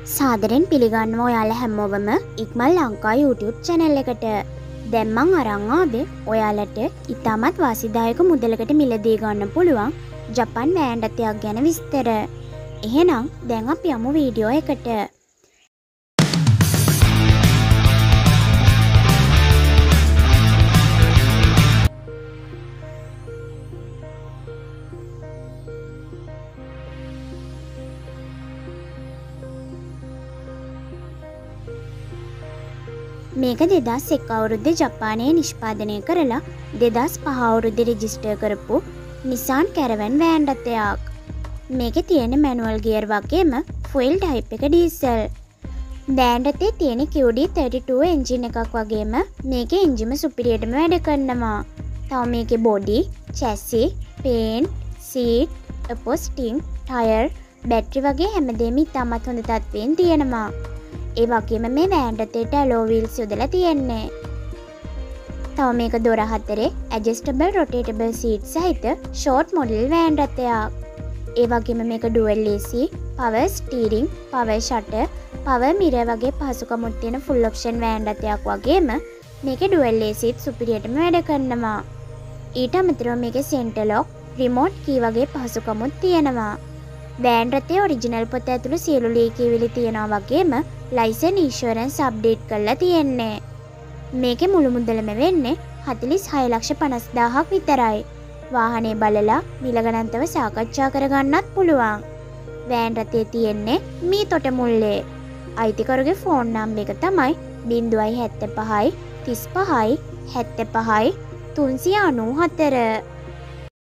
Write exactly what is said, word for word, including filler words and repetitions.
සාදරෙන් පිළිගන්නවා ඔයාලා හැමෝවම ඉක්මල් Lanka YouTube channel එකට. දැන් මං අරන් ආවේ ඔයාලට ඉතාමත් වාසිදායක මුදලකට මිලදී ගන්න පුළුවන් ජපන් වෑන්ඩතයක් ගැන විස්තර. එහෙනම් දැන් අපි යමු වීඩියෝ එකට. මේක දෙදස් එක් අවුරුද්දේ ජපානයේ නිෂ්පාදනය කරලා දෙදස් පහ අවුරුද්දේ රෙජිස්ටර් කරපු නිසාන් කැරවන් වෑන්ඩතයක්. මේකේ තියෙන මැනුවල් ගියර් වගේම ෆුවෙල් ටයිප් එක ඩීසල්. වෑන්ඩතේ තියෙන Q D thirty two engine එකක් වගේම මේකේ එන්ජිම සුපිරියටම වැඩ කරනවා. තව මේකේ බොඩි, චැසි, පේන්ට්, සීට්, අපොස්ටිං, ටයර්, බැටරි වගේ හැමදේම ඉතාමත් හොඳ තත්ත්වයෙන් තියෙනවා. ඒ වගේම මේ වෑන්ඩතේට ඇලෝ වීල්ස් යොදලා තියෙන්නේ. තව මේක දොර හතරේ ඇඩ්ජස්ටබල් රොටේටබල් සීට් සහිත ෂෝට් මොඩල් වෑන්ඩතයක්. ඒ වගේම මේක dual A C, power steering, power shutter, power mirror වගේ පහසුකමුත් තියෙන ෆුල් ඔප්ෂන් වෑන්ඩතයක් වගේම මේකේ ඩුවල් A C සුපිරියටම වැඩ කරනවා. ඊට අමතරව මේකේ සෙන්ටර් ලොක්, රිමෝට් කී වගේ පහසුකමුත් තියෙනවා. වෑන්ඩතේ ඔරිජිනල් පොත ඇතුළු සියලු ලියකියවිලි තියෙනවා වගේම ලයිසන් ඉන්ෂුරන්ස් අප්ඩේට් කරලා තියෙන්නේ. මේකේ මුළු මුදලම වෙන්නේ හතළිස් හය ලක්ෂ පනස් දාහක් විතරයි. වාහනේ බලලා මිල ගණන්තව සාකච්ඡා කරගන්නත් පුළුවන්. වෑන්ඩතේ තියෙන්නේ මී තොට මුල්ලේ. අයිතිකරුගේ ෆෝන් නම්බර් එක තමයි ज़ीरो सात पाँच तीस पाँच सात पाँच तीन नौ चार।